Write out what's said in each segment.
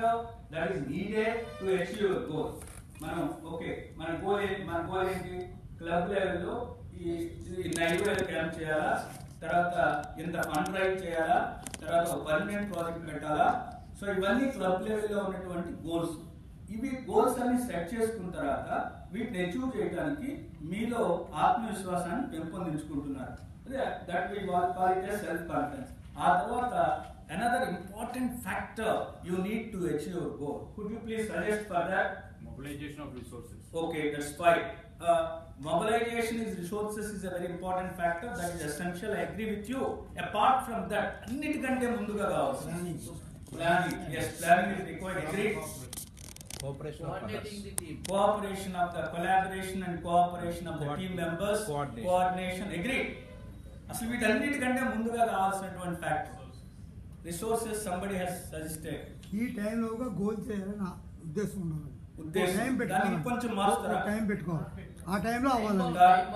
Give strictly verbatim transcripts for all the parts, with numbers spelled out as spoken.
factor that is needed to achieve your goal. మనం okay మన goal మన goal ఏంటి? క్లబ్ లెవెల్లో ఈ నైన్ వేల క్యాంప్ చేయాలా, తర్వాత ఇంత ఫండ్ రైజ్ చేయాలా, తర్వాత ఒక పర్మనెంట్ ప్రాజెక్ట్ పెట్టాలా. సో ఇవన్నీ క్లబ్ లెవెల్లో ఉన్నటువంటి గోల్స్. ఇవి గోల్స్ అన్ని సెట్ చేసుకున్న తర్వాత వీటిని అచీవ్ చేయడానికి మీలో ఆత్మవిశ్వాసాన్ని పెంపొందించుకుంటున్నారు. That we call it as self confidence. ఆ తర్వాత another important factor you need to achieve your goal. Could you please suggest for that? Mobilization of resources. Okay, that's fine. Uh, mobilization is resources is a very important factor. That is essential. I agree with you. Apart from that, annitikante munduga kavalu. Planning. Planning. Yes, planning is required. Agree. Cooperation of the team. Cooperation of the collaboration and cooperation of the team members. Coordination. Coordination. Agree. అసలు వీటన్నిటికంటే ముందుగా కావాల్సినటువంటి factor resources. Somebody has suggested ఈ టైంలోగా goal చేయాలని నా ఉద్దేశం ఉన్నది. ఉద్దేశం టైం దానికి కొంచెం మారుస్తారా? టైం పెట్టుకోవాలి, ఆ టైంలో అవ్వాలి.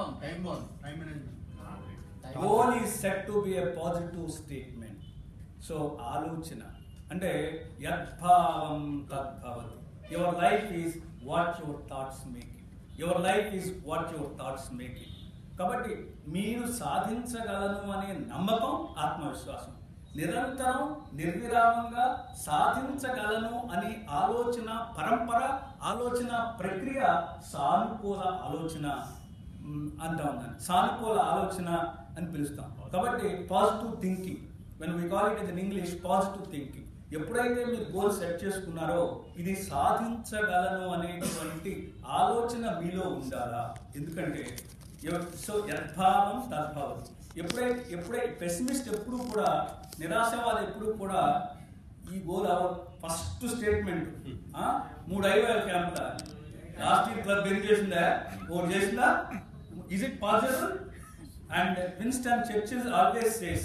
Goal is set to be a positive statement. So ఆలోచన అంటే యద్భావం తద్భవతి. Your life is what your thoughts make it. Your life is what your thoughts make it. కాబట్టి మీరు సాధించగలను అనే నమ్మకం ఆత్మవిశ్వాసం. నిరంతరం నిర్విరామంగా సాధించగలను అనే ఆలోచన పరంపర, ఆలోచన ప్రక్రియ సానుకూల ఆలోచన అంటాం. దాన్ని సానుకూల ఆలోచన అని పిలుస్తాం. కాబట్టి positive thinking, when we call it in English positive thinking. ఎప్పుడైతే మీరు గోల్ సెట్ చేసుకున్నారో ఇది సాధించగలను అనేటువంటి ఆలోచన మీలో ఉండాలా. ఎందుకంటే సో యద్భావం తద్భావం. ఎప్పుడైతే ఎప్పుడైతే పెసిమిస్ట్ ఎప్పుడు కూడా, నిరాశవాది ఎప్పుడు కూడా ఈ గోల్ ఫస్ట్ స్టేట్మెంట్ మూడు ఐవేల క్యాంపుల లాస్ట్ ఇయర్ క్లబ్ ఏం చేసిందా, ఓట్ చేసిందా, is it possible? And Winston Churchill always says.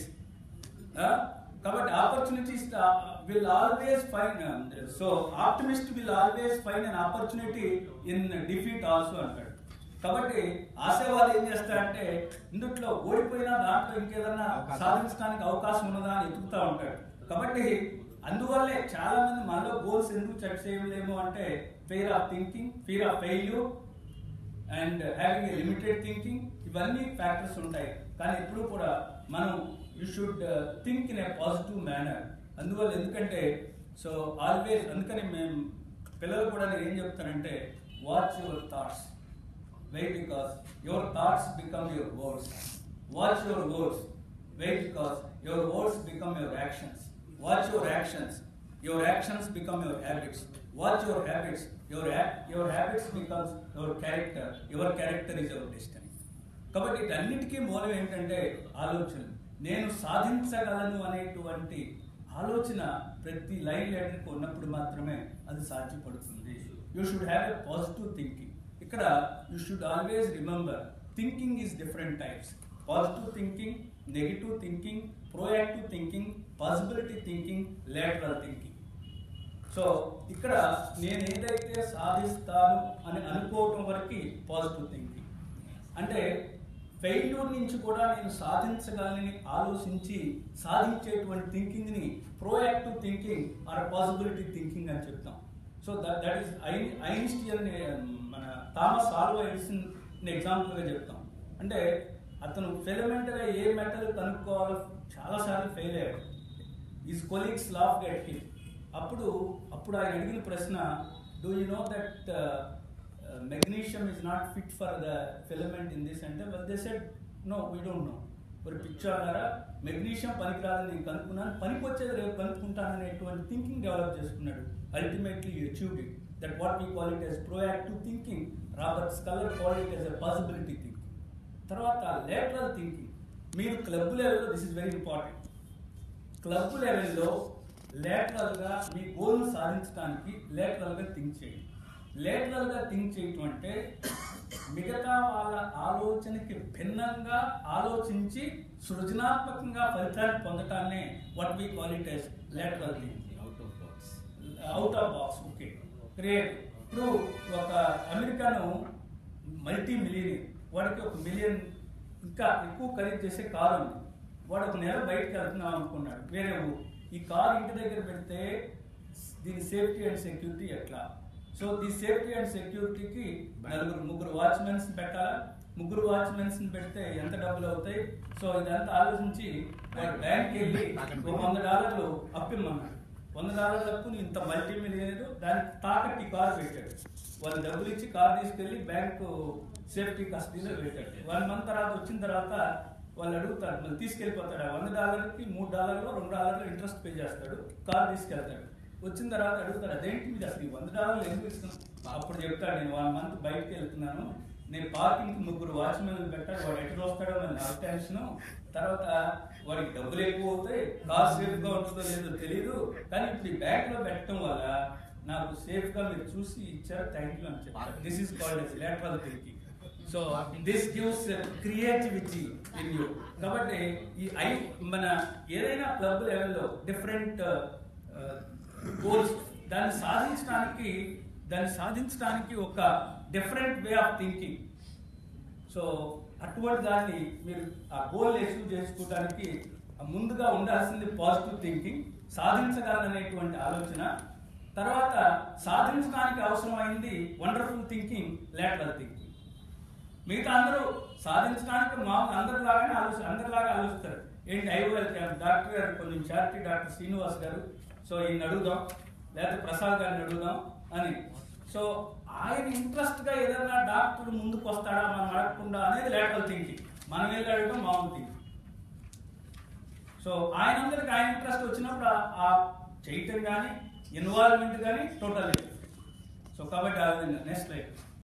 కాబట్టి opportunities will always find, so optimist will always find an opportunity in defeat also అంటాడు. కాబట్టి ఆశావాది ఏం చేస్తాడంటే ఇందుట్లో ఓడిపోయినా దాంట్లో ఇంకేదన్నా సాధించడానికి అవకాశం ఉన్నదా అని ఎదుగుతూ ఉంటాడు. కాబట్టి అందువల్లే చాలా మంది మనలో గోల్స్ ఎందుకు సెట్ చేయలేము అంటే fear of thinking, fear of failure and having a limited thinking. ఇవన్నీ ఫ్యాక్టర్స్ ఉంటాయి. కానీ ఎప్పుడు కూడా మనం you should think in a positive manner. అందువల్ల ఎందుకంటే సో ఆల్వేస్, అందుకని మేము పిల్లలు కూడా నేను ఏం చెప్తానంటే watch your thoughts. Why? Because your thoughts become your words. Watch your words. Why? Because your words become your actions. Watch your actions. Your actions become your habits. Watch your habits. Your act, your habits becomes your character. Your character is your destiny. కాబట్టి వీటన్నిటికీ మూలం ఏంటంటే ఆలోచన. నేను సాధించగలను అనేటువంటి ఆలోచన ప్రతి line లీడర్కి ఉన్నప్పుడు మాత్రమే అది సాధ్యపడుతుంది. You should have a positive thinking. ఇక్కడ you should always remember thinking is different types. Positive thinking, negative thinking, proactive thinking, possibility thinking, lateral thinking. So ఇక్కడ నేను ఏదైతే సాధిస్తాను అని అనుకోవటం వరకు పాజిటివ్ థింకింగ్ అంటే ఫెయిల్యూర్ నుంచి కూడా నేను సాధించగలని ఆలోచించి సాధించేటువంటి థింకింగ్ని proactive thinking or possibility thinking అని చెప్తాం. So that that is Einstein, మన థామస్ ఆల్వా ఎడిసన్ ఎగ్జాంపుల్గా చెప్తాం. అంటే అతను ఫిలమెంట్గా ఏ మెటల్ కనుక్కోవాలో చాలాసార్లు ఫెయిల్ అయ్యాడు. His colleagues laugh at him. అప్పుడు అప్పుడు ఆయన అడిగిన ప్రశ్న, do you know that magnesium is not fit for the filament in this అంటే, well they said no we don't know. మరి పిక్చర్ మెగ్నీషియం పనికిరాదని నేను కనుక్కున్నాను, పనికి వచ్చేది రేపు కనుక్కుంటాను అనేటువంటి థింకింగ్ డెవలప్ చేసుకున్నాడు. Ultimately you achieved it. That what we call it as proactive thinking. Robert Schuller call it as a possibility thinking. తర్వాత లేటరల్ థింకింగ్. మీరు క్లబ్ లెవెల్లో, this is very important, club లెవెల్లో లేటరల్గా మీ గోల్ను సాధించడానికి లేటరల్గా థింక్ చేయండి. లేటరల్గా think చేయటం అంటే మిగతా వాళ్ళ ఆలోచనకి భిన్నంగా ఆలోచించి సృజనాత్మకంగా ఫలితాన్ని పొందటాన్ని what we call it as lateral thinking. Out of box. Out of box okay great. ఇప్పుడు ఒక అమెరికాను మల్టీ మిలియనీర్, వాడికి ఒక మిలియన్ ఇంకా ఎక్కువ ఖరీదు చేసే కారు ఉంది. వాడు ఒక నెల బయటకు వెళ్తున్నాం అనుకున్నాడు వేరే ఊరు. ఈ కారు ఇంటి దగ్గర పెడితే దీని సేఫ్టీ అండ్ సెక్యూరిటీ ఎట్లా. సో ది సేఫ్టీ అండ్ సెక్యూరిటీకి నలుగురు ముగ్గురు వాచ్మెన్స్ పెట్టాలా, ముగ్గురు వాచ్మెన్స్ పెడితే ఎంత డబ్బులు అవుతాయి. సో ఇదంతా ఆలోచించి బ్యాంక్కి వెళ్ళి ఒక వంద డాలర్లు అప్పిమ్మన్నాడు. వంద డాలర్ల అప్పుని ఇంత మల్టీ మిలియనర్ దానికి తాకట్టి కారు పెట్టాడు. వాళ్ళు డబ్బులు ఇచ్చి కారు తీసుకెళ్లి బ్యాంకు సేఫ్టీ కస్టడీలో పెట్టాడు. వన్ మంత్ తర్వాత వచ్చిన తర్వాత వాళ్ళు అడుగుతారు, మళ్ళీ తీసుకెళ్ళిపోతాడు. వంద డాలర్కి మూడు డాలర్లు రెండు డాలర్లు ఇంట్రెస్ట్ పే చేస్తాడు, కారు తీసుకెళ్తాడు. వచ్చిన తర్వాత అడుగుతాడు, అదేంటి మీరు అసలు వంద డాలర్లు ఎందుకు ఇస్తున్నాను. అప్పుడు చెప్తాడు, నేను వన్ మంత్ బయటకు వెళ్తున్నాను, నేను పార్కింగ్ ముగ్గురు వాచ్మెన్ పెట్టాడు, వాడు ఎక్కడ వస్తాడో మరి నాకు టెన్షన్, తర్వాత వాడికి డబ్బులు ఎక్కువ అవుతాయి, కార్ సేఫ్ గా ఉంటుందో లేదో తెలియదు, కానీ ఇప్పుడు ఈ బ్యాంక్ లో పెట్టడం వల్ల నాకు సేఫ్ గా మీరు చూసి ఇచ్చారు, థ్యాంక్ యూ అని చెప్పారు. This is called as lateral thinking. So this gives creativity in you. కాబట్టి ఈ ఐ మన ఏదైనా క్లబ్ లెవెల్లో డిఫరెంట్ గోల్స్ దాన్ని సాధించడానికి దాన్ని సాధించడానికి ఒక different way of thinking. So అటువంటి దాన్ని మీరు ఆ గోల్ అచీవ్ చేసుకోవడానికి ముందుగా ఉండాల్సింది పాజిటివ్ థింకింగ్, సాధించగలనేటువంటి ఆలోచన. తర్వాత సాధించడానికి అవసరమైంది వండర్ఫుల్ థింకింగ్, లేటరల్ థింకింగ్. మిగతా అందరూ సాధించడానికి మామూలు అందరిలాగానే ఆలోచి అందరిలాగా ఆలోచిస్తారు. ఏంటి ఐఓఎల్ డాక్టర్ గారు కొంచెం చారిటీ డాక్టర్ శ్రీనివాస్ గారు, సో ఈయన అడుగుదాం లేకపోతే ప్రసాద్ గారిని అడుగుదాం అని. సో ఆయన ఇంట్రెస్ట్ గా ఏదైనా డాక్టర్ ముందుకు వస్తాడా మనం అడగకుండా అనేది లేటరల్ థింకింగ్. మనం వెళ్ళి అడగడం మామూలు థింకింగ్. సో ఆయన అందరికి ఆయన ఇంట్రెస్ట్ వచ్చినప్పుడు ఆ చేయటం కానీ ఇన్వాల్వ్మెంట్ కానీ టోటల్. సో కాబట్టి ఆ విధంగా నెక్స్ట్ లైఫ్